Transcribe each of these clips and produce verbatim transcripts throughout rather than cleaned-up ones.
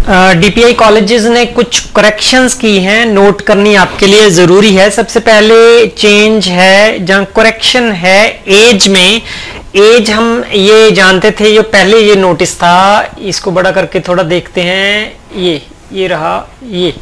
DPI colleges ने कुछ corrections की हैं, नोट करनी आपके लिए ज़रूरी है। सबसे पहले चेंज है जहाँ करेक्शन है एज में। एज हम ये जानते थे, जो पहले ये नोटिस था, इसको बड़ा करके थोड़ा देखते हैं। ये ये रहा, ये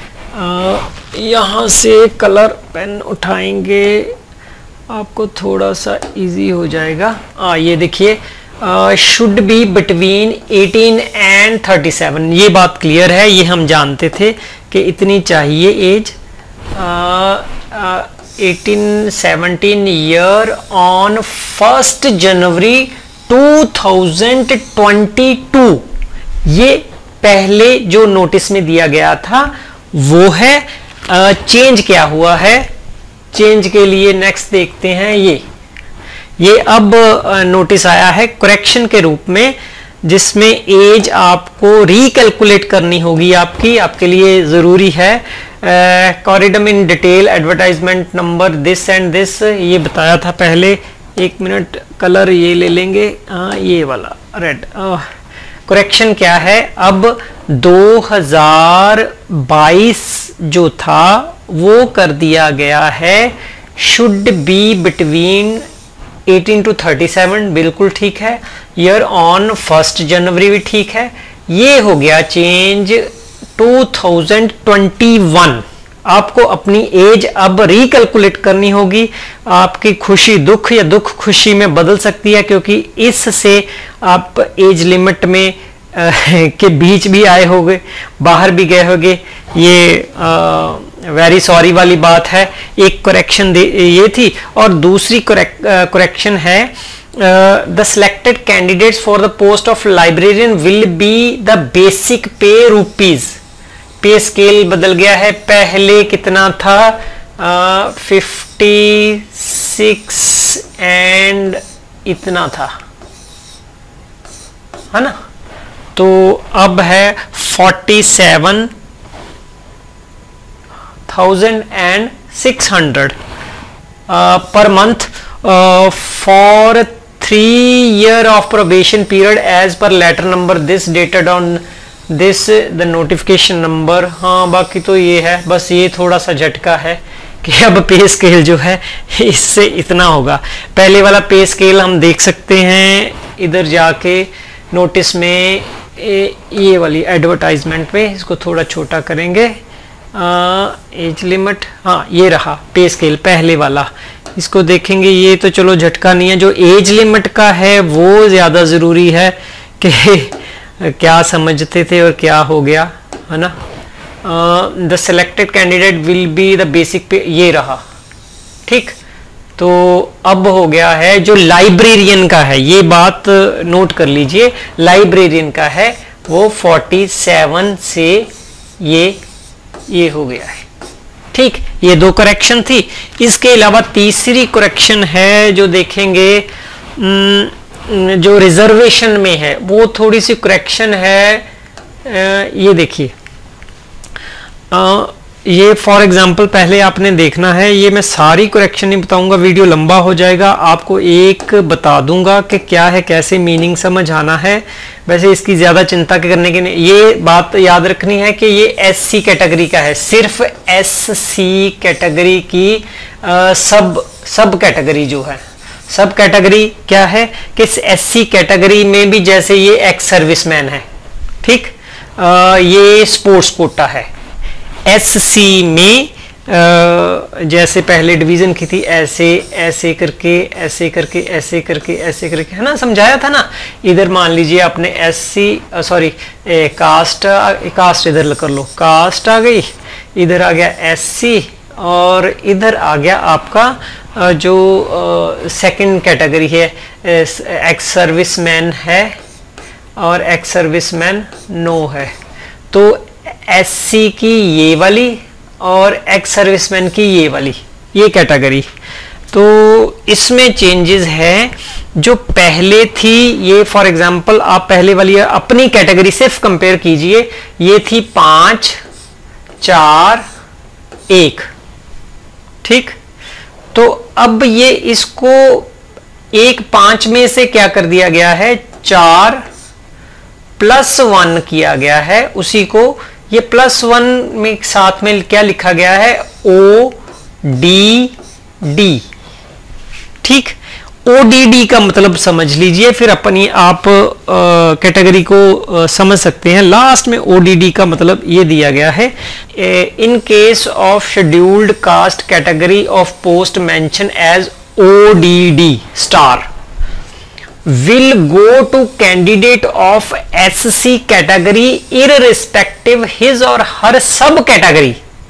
यहाँ से कलर पेन उठाएंगे आपको थोड़ा सा इजी हो जाएगा। आ, ये देखिए, should be between eighteen and thirty seven, ये बात क्लियर है, ये हम जानते थे कि इतनी चाहिए age. Eighteen seventeen year on first January two thousand twenty two, ये पहले जो नोटिस में दिया गया था वो है। चेंज uh, क्या हुआ है, चेंज के लिए नेक्स्ट देखते हैं। ये ये अब नोटिस आया है करेक्शन के रूप में, जिसमें एज आपको रिकैलकुलेट करनी होगी, आपकी आपके लिए ज़रूरी है। Corrigendum in detail advertisement number this and this, ये बताया था पहले। एक मिनट, कलर ये ले लेंगे, हाँ ये वाला रेड। करेक्शन क्या है, अब दो हज़ार बाईस जो था वो कर दिया गया है should be between eighteen to thirty seven, बिल्कुल ठीक है। ईयर ऑन फर्स्ट जनवरी भी ठीक है। ये हो गया change two thousand twenty one. आपको अपनी एज अब रिकैलकुलेट करनी होगी। आपकी खुशी दुख या दुख खुशी में बदल सकती है, क्योंकि इससे आप एज लिमिट में आ, के बीच भी आए होंगे, बाहर भी गए होंगे। ये वेरी सॉरी वाली बात है। एक करेक्शन ये थी, और दूसरी करेक्शन है, the selected candidates for the post of librarian will be the basic pay rupees. Pay scale बदल गया है, पहले कितना था, फिफ्टी सिक्स एंड इतना था, है ना, तो अब है forty seven thousand and six hundred per month for three year of probation period as per letter number this dated on this the notification number. हाँ, बाकी तो ये है, बस ये थोड़ा सा झटका है कि अब पे स्केल जो है इससे इतना होगा। पहले वाला पे स्केल हम देख सकते हैं इधर जाके नोटिस में, ए, ये वाली एडवर्टाइजमेंट में, इसको थोड़ा छोटा करेंगे। एज लिमिट, हाँ ये रहा पे स्केल पहले वाला, इसको देखेंगे। ये तो चलो झटका नहीं है, जो एज लिमिट का है वो ज़्यादा ज़रूरी है कि क्या समझते थे और क्या हो गया, है ना। The selected candidate will be the basic pay, ये रहा ठीक। तो अब हो गया है जो लाइब्रेरियन का है, ये बात नोट कर लीजिए, लाइब्रेरियन का है वो फोर्टी सेवन से ये ये हो गया है ठीक। ये दो करेक्शन थी। इसके अलावा तीसरी करेक्शन है जो देखेंगे, जो रिजर्वेशन में है, वो थोड़ी सी करेक्शन है। ये देखिए, ये फॉर एग्जांपल पहले आपने देखना है, ये मैं सारी करेक्शन नहीं बताऊंगा, वीडियो लंबा हो जाएगा। आपको एक बता दूंगा कि क्या है, कैसे मीनिंग समझ आना है। वैसे इसकी ज़्यादा चिंता करने की नहीं, ये बात याद रखनी है कि ये एससी कैटेगरी का है, सिर्फ एससी कैटेगरी की आ, सब सब कैटेगरी जो है, सब कैटेगरी क्या है कि एससी कैटेगरी में भी जैसे ये एक्स सर्विसमैन है ठीक, आ, ये स्पोर्ट्स कोटा है। एससी में आ, जैसे पहले डिवीजन की थी, ऐसे ऐसे करके ऐसे करके ऐसे करके ऐसे करके, है ना, समझाया था ना। इधर मान लीजिए आपने एससी सॉरी कास्ट कास्ट इधर कर लो, कास्ट आ गई, इधर आ गया एससी, और इधर आ गया आपका आ, जो सेकंड कैटेगरी है, एक्स सर्विसमैन है और एक्स सर्विसमैन नो है। तो एससी की ये वाली और एक्स सर्विसमैन की ये वाली, ये कैटेगरी। तो इसमें चेंजेस है, जो पहले थी ये फॉर एग्जांपल आप पहले वाली अपनी कैटेगरी सिर्फ कंपेयर कीजिए, ये थी पाँच चार एक ठीक। तो अब ये इसको एक पाँच में से क्या कर दिया गया है, चार प्लस वन किया गया है उसी को, ये प्लस वन में साथ में क्या लिखा गया है, ओ डी डी। ठीक, ओ डी डी का मतलब समझ लीजिए, फिर अपनी आप कैटेगरी को आ, समझ सकते हैं। लास्ट में ओ डी डी का मतलब ये दिया गया है, in case of scheduled caste category of post mention as O D D star will go to candidate of S C category irrespective his or her sub category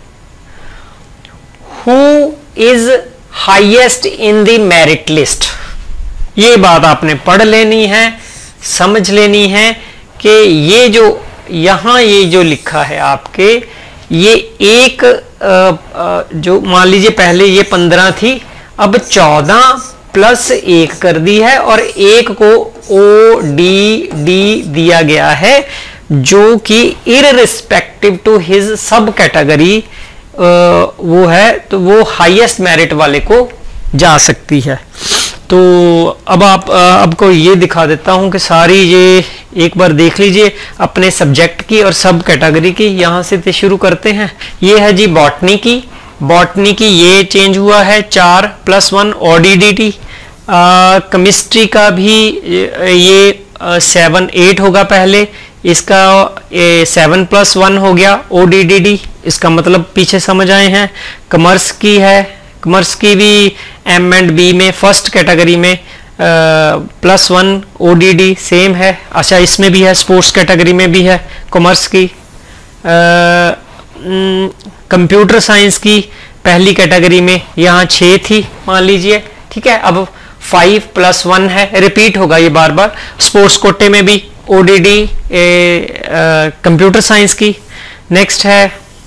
who is highest in the merit list। ये बात आपने पढ़ लेनी है, समझ लेनी है कि ये जो यहां ये जो लिखा है आपके, ये एक जो मान लीजिए पहले ये पंद्रह थी, अब चौदह प्लस एक कर दी है और एक को ओ डी डी दिया गया है, जो कि irrespective to his sub category वो है, तो वो हाईएस्ट मेरिट वाले को जा सकती है। तो अब आप अब को ये दिखा देता हूं कि सारी ये एक बार देख लीजिए अपने सब्जेक्ट की और सब कैटेगरी की। यहां से शुरू करते हैं। ये है जी बॉटनी की, बॉटनी की ये चेंज हुआ है चार plus one O D D T. Chemistry का भी ये सेवन एट होगा पहले, इसका सेवन प्लस वन हो गया ओ डी डी डी, इसका मतलब पीछे समझ आए हैं। कॉमर्स की है, कॉमर्स की भी एम एंड बी में फर्स्ट कैटेगरी में plus one O D D same है। अच्छा, इसमें भी है, स्पोर्ट्स कैटेगरी में भी है कॉमर्स की। कंप्यूटर साइंस की पहली कैटेगरी में यहाँ छः थी मान लीजिए, ठीक है। अब फाइव प्लस वन है, रिपीट होगा ये बार बार। स्पोर्ट्स कोटे में भी O D D computer science की। नेक्स्ट है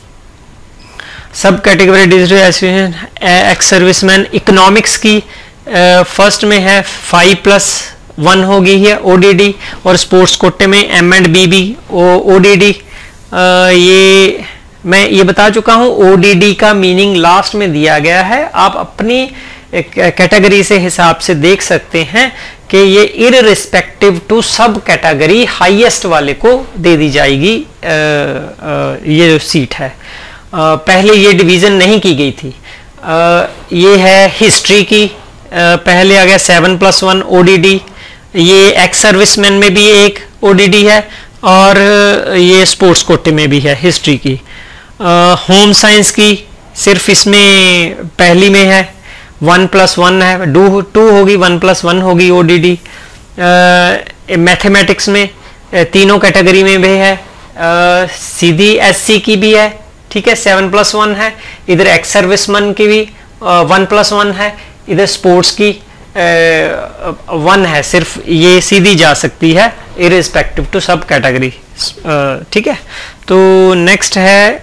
sub category digital association ex serviceman economics की, फर्स्ट में है फाइव प्लस वन होगी है ओ डी डी, और स्पोर्ट्स कोटे में M and B B O D D. ये मैं ये बता चुका हूँ, ओ डी डी का मीनिंग लास्ट में दिया गया है, आप अपनी कैटेगरी से हिसाब से देख सकते हैं कि ये irrespective to sub category highest वाले को दे दी जाएगी आ, आ, ये जो सीट है। आ, पहले ये डिवीज़न नहीं की गई थी। आ, ये है हिस्ट्री की, आ, पहले आ गया seven plus one O D D. ये एक्स सर्विसमैन में भी एक ओ डी डी है और ये स्पोर्ट्स कोटे में भी है हिस्ट्री की। होम साइंस की सिर्फ इसमें पहली में है, वन प्लस वन है, टू टू होगी, वन प्लस वन होगी ओ डी डी। मैथमेटिक्स में तीनों कैटेगरी में भी है, आ, सीधी एस सी की भी है, ठीक है, सेवन प्लस वन है। इधर एक्स सर्विसमैन की भी वन प्लस वन है, इधर स्पोर्ट्स की वन है, सिर्फ ये सीधी जा सकती है इररिस्पेक्टिव टू सब कैटेगरी, ठीक है। तो नेक्स्ट है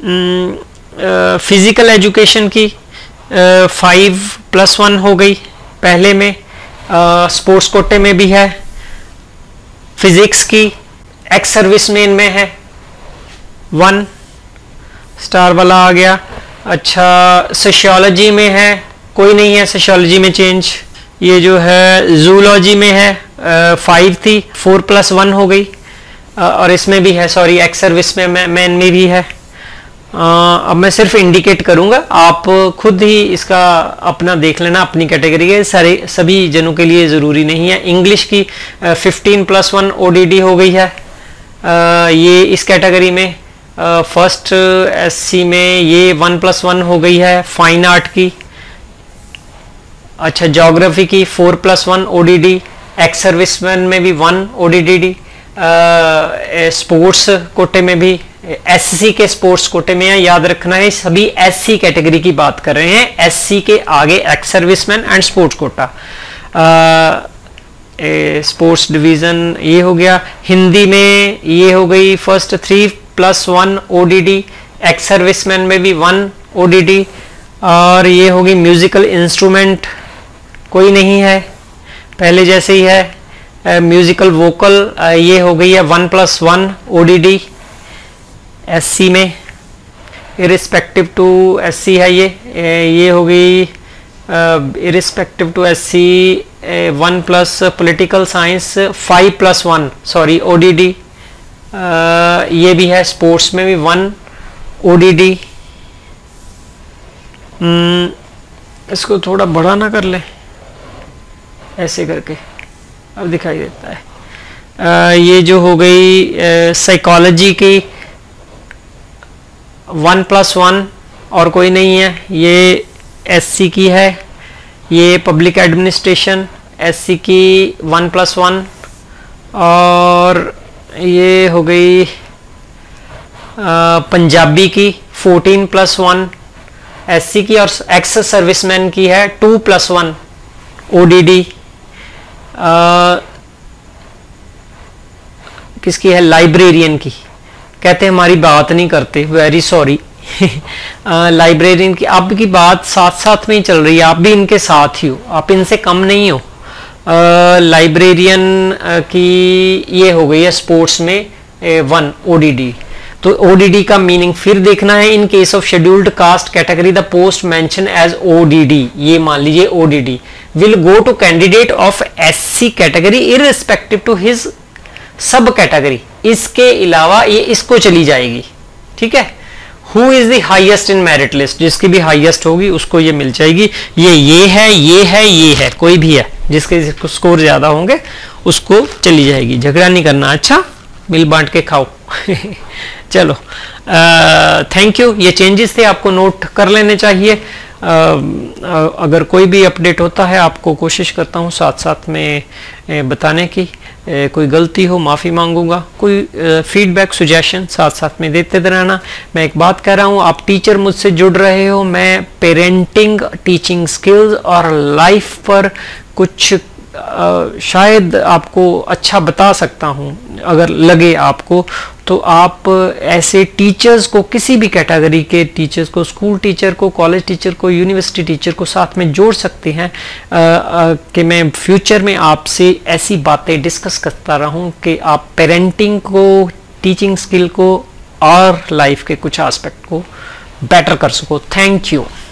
फिजिकल एजुकेशन की, फाइव प्लस वन हो गई पहले में, स्पोर्ट्स कोटे में भी है। फिजिक्स की एक्स सर्विसमैन में है, वन स्टार वाला आ गया। अच्छा, सोशियोलॉजी में है, कोई नहीं है सोशियोलॉजी में चेंज। ये जो है जूलॉजी में है, फाइव थी, फोर प्लस वन हो गई, और इसमें भी है, सॉरी एक्स सर्विस में मैन में भी है। Uh, अब मैं सिर्फ इंडिकेट करूंगा, आप खुद ही इसका अपना देख लेना अपनी कैटेगरी के, सारे सभी जनों के लिए ज़रूरी नहीं है। इंग्लिश की fifteen plus one O D D हो गई है, uh, ये इस कैटेगरी में। फर्स्ट एस सी में ये वन प्लस वन हो गई है, फाइन आर्ट की। अच्छा, ज्योग्राफी की four plus one O D D, ex serviceman में भी one O D D, sports कोटे में भी, एससी के स्पोर्ट्स कोटे में है, याद रखना है सभी एससी कैटेगरी की बात कर रहे हैं, एससी के आगे ex serviceman and sports quota. Sports division ये हो गया। हिंदी में ये हो गई first three plus one O D D, ex serviceman में भी वन ओ डी डी, और ये होगी म्यूजिकल इंस्ट्रूमेंट, कोई नहीं है, पहले जैसे ही है। म्यूजिकल uh, वोकल uh, ये हो गई है one plus one O D D S C में, इरिस्पेक्टिव टू एस सी है ये ये हो गई irrespective to S C one plus political science, five plus one sorry O D D. ये भी है स्पोर्ट्स में भी वन ओडीडी। इसको थोड़ा बड़ा ना कर ले, ऐसे करके अब दिखाई देता है। uh, ये जो हो गई साइकोलॉजी uh, की वन प्लस वन और कोई नहीं है, ये एससी की है। ये पब्लिक एडमिनिस्ट्रेशन एससी की वन प्लस वन, और ये हो गई आ, पंजाबी की फोर्टीन प्लस वन एससी की, और एक्स सर्विसमैन की है टू प्लस वन ओडीडी। किसकी है? लाइब्रेरियन की। कहते हैं हमारी बात नहीं करते, वेरी सॉरी। लाइब्रेरियन की आपकी बात साथ साथ में ही चल रही है, आप भी इनके साथ ही हो, आप इनसे कम नहीं हो। लाइब्रेरियन uh, uh, की ये हो गई है स्पोर्ट्स में वन ओडीडी। तो ओडीडी का मीनिंग फिर देखना है। In case of scheduled caste category the post mention as ODD, ये मान लीजिए ODD will go to candidate of SC category irrespective to his sub category. इसके अलावा ये इसको चली जाएगी, ठीक है। Who is the highest in merit list, जिसकी भी हाईएस्ट होगी उसको ये मिल जाएगी। ये ये है, ये है, ये है, कोई भी है, जिसके स्कोर ज्यादा होंगे उसको चली जाएगी। झगड़ा नहीं करना, अच्छा मिल बांट के खाओ। चलो, थैंक यू। ये चेंजेस थे, आपको नोट कर लेने चाहिए। Uh, uh, अगर कोई भी अपडेट होता है आपको कोशिश करता हूँ साथ साथ में uh, बताने की। uh, कोई गलती हो माफ़ी मांगूंगा, कोई फीडबैक सजेशन साथ साथ में देते रहना। मैं एक बात कह रहा हूँ, आप टीचर मुझसे जुड़ रहे हो, मैं पेरेंटिंग, टीचिंग स्किल्स और लाइफ पर कुछ Uh, शायद आपको अच्छा बता सकता हूँ। अगर लगे आपको तो आप ऐसे टीचर्स को, किसी भी कैटेगरी के टीचर्स को, स्कूल टीचर को, कॉलेज टीचर को, यूनिवर्सिटी टीचर को साथ में जोड़ सकते हैं uh, uh, कि मैं फ्यूचर में आपसे ऐसी बातें डिस्कस करता रहूँ कि आप पेरेंटिंग को, टीचिंग स्किल को और लाइफ के कुछ एस्पेक्ट को बेटर कर सको। Thank you.